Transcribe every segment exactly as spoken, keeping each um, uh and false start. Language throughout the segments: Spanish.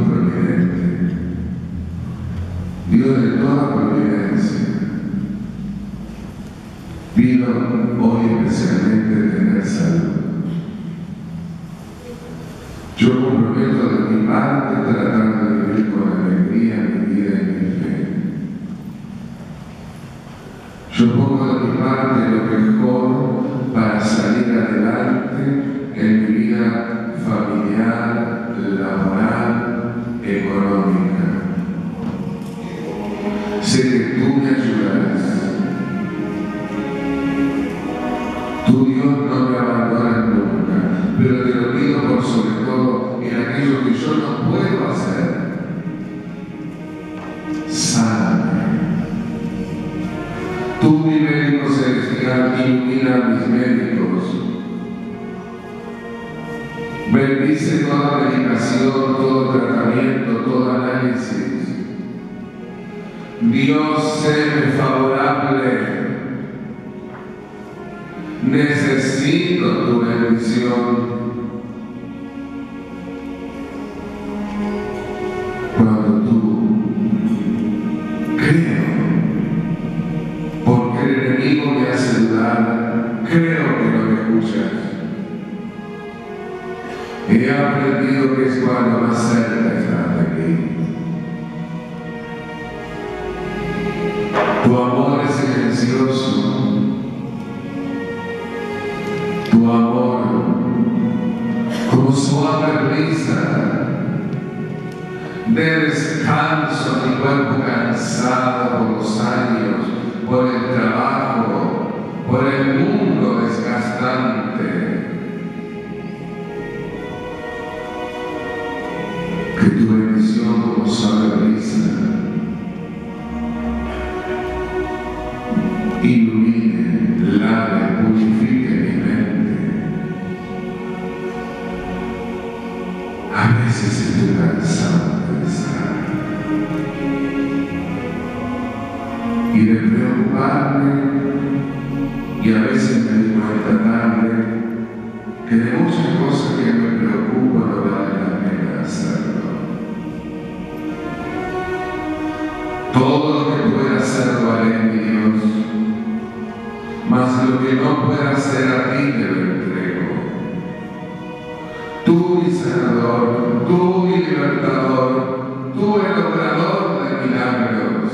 providente, Dios de toda providencia, pido hoy especialmente tener salud. Yo comprometo de mi parte tratar de vivir con alegría mi vida y mi fe. Yo pongo de mi parte lo mejor para salir adelante en mi vida familiar, laboral, económica. Sé que tú me ayudarás. Tu Dios no me abandona nunca, pero te lo pido por sobre todo en aquello que yo no puedo hacer. Sáname. Tú, mi médico celestial, ilumina a mis médicos. Bendice toda medicación, todo tratamiento, todo análisis. Dios, séme favorable. Necesito tu bendición. Cuando tú creo, porque el enemigo me hace dudar, creo que no me escuchas. He aprendido que es cuando más cerca estás de aquí. Tu amor es silencioso. Tu amor, como suave brisa, de descanso a mi cuerpo cansado por los años, por el trabajo, por el mundo desgastante. Que tu bendición como suave brisa ilumine, lave, purifique mi mente. A veces estoy cansado de pensar y de preocuparme, y a veces me di cuenta tarde que de muchas cosas que me preocupan no vale la pena hacerlo. Todo lo que pueda hacer lo haré, mi Dios, mas lo que no pueda hacer a ti te lo entrego. Tú, mi sanador, tú, mi libertador, tú, el obrador de milagros.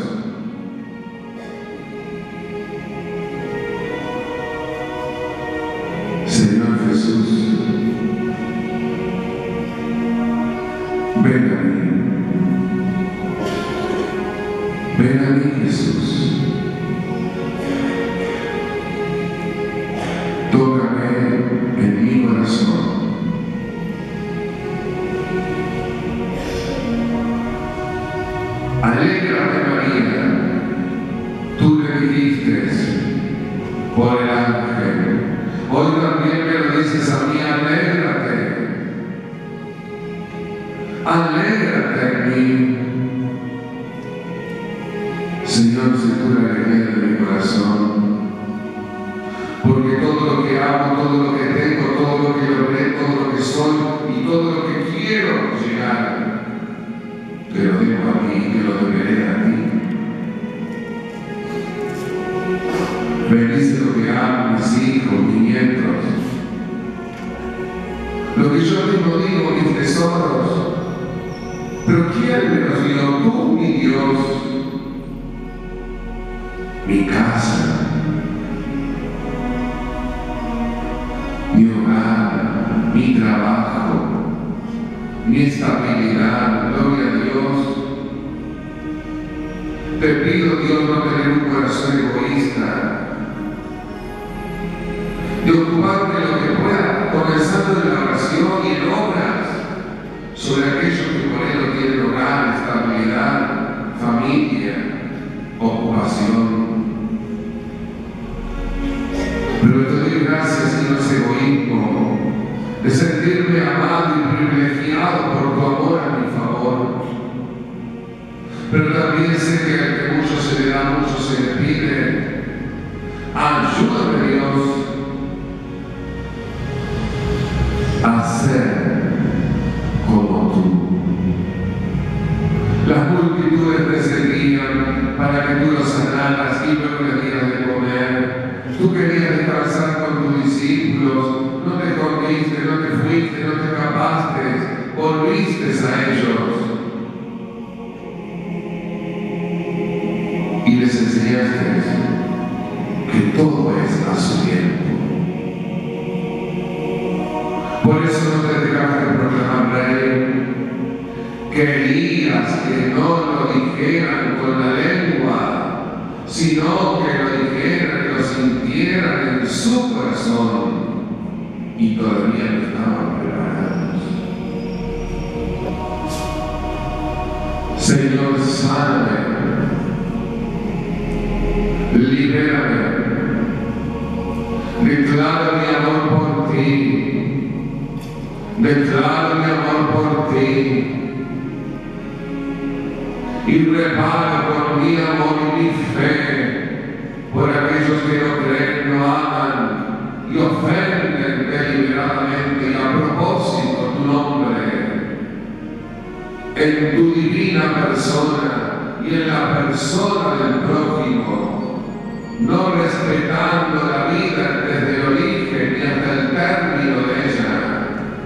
Señor Jesús, ven a mí. Ven a mí, Jesús. Tócame en mi corazón. Alégrate, María, tú le dijiste por el ángel. Hoy también me lo dices a mí, alégrate. Alégrate en mí. Señor, sé tú la alegría de mi corazón. Porque todo lo que amo, todo lo que tengo, todo lo que logré, todo lo que soy y todo lo que quiero llegar, te lo dejo a ti, te lo deberé a ti. Bendice lo que amo, mis hijos, mis nietos. Lo que yo mismo digo, mis tesoros. Pero ¿quién me los dio? Tú, mi Dios. Mi casa. Mi hogar, mi trabajo, mi estabilidad, gloria a Dios. Te pido, Dios, no tener un corazón egoísta, de ocuparme lo que pueda, comenzando en la oración y en obras, sobre aquellos que por ello tienen hogar, estabilidad, familia, ocupación. Pero te doy gracias y no es egoísmo de sentirme amado y privilegiado por tu amor a mi favor. Pero también sé que al que mucho se le da, mucho se le pide. Ayúdame, Dios, a ser como tú. para que tú los sanaras y luego les dieras de comer. Tú querías descansar con tus discípulos, no te corriste, no te fuiste, no te escapaste, volviste a ellos y les enseñaste que todo es a su tiempo. Por eso no te dejaste proclamar rey. Querías que no lo dijeran con la lengua, sino que lo dijeran, que lo sintieran en su corazón, y todavía no estaban preparados. Señor, sáname, libérame, declaro mi amor por ti, declaro mi amor por ti, y reparo por mi amor y mi fe por aquellos que no creen, no aman y ofenden deliberadamente y a propósito tu nombre, en tu divina persona y en la persona del prójimo, no respetando la vida desde el origen y hasta el término de ella.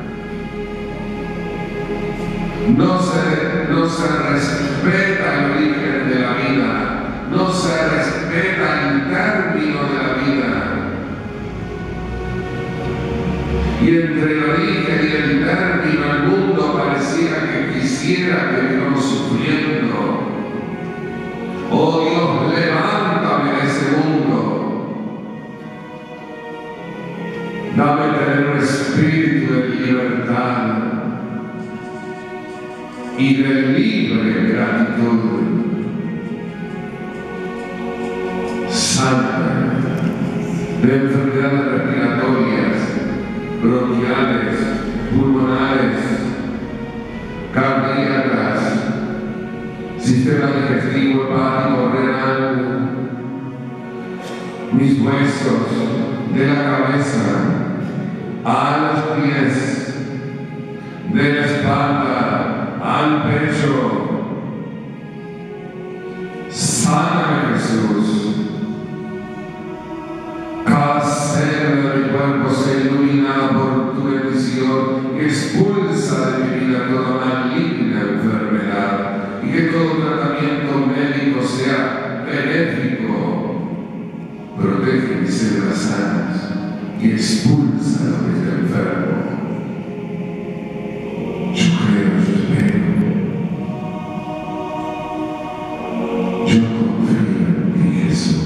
No se, no se respeta el origen de la vida, no se respeta el término de la vida. Y entre el origen y el término el mundo pareciera que quisiera que vivamos sufriendo. Oh Dios, levántame de ese mundo. Dame tener un espíritu de libertad y de libre gratitud. Sana de enfermedades respiratorias, bronquiales, pulmonares, cardíacas, sistema digestivo, hepático, renal, mis huesos, de la cabeza a los pies, de la espalda al pecho. Sáname, Jesús. Cada célula de mi cuerpo se ilumina por tu bendición y expulsa de mi vida toda maligna enfermedad, y que todo tratamiento médico sea benéfico. Protege mis células sanas y expulsa lo que está enfermo. Yo creo, yo espero. Yo confío en ti, Jesús.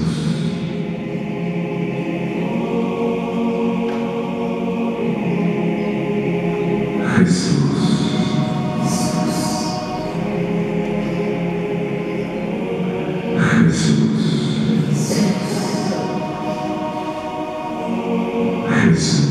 Jesús. Jesús. Jesús.